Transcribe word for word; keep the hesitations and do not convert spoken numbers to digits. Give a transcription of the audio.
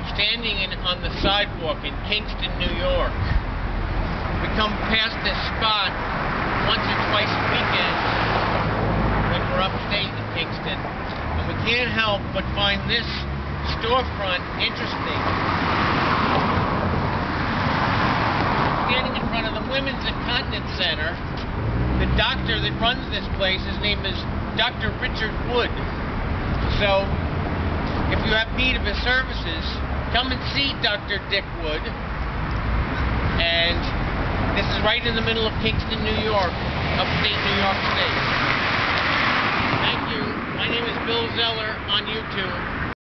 standing in, on the sidewalk in Kingston, New York. We come past this spot once or twice a weekend when we're upstate in Kingston, and we can't help but find this storefront interesting. Standing in front of the Women's Incontinence Center, the doctor that runs this place, his name is Doctor Richard Wood. So, if you have need of his services, come and see Doctor Dick Wood. And this is right in the middle of Kingston, New York, upstate New York State. Thank you. My name is Bill Zeller on YouTube.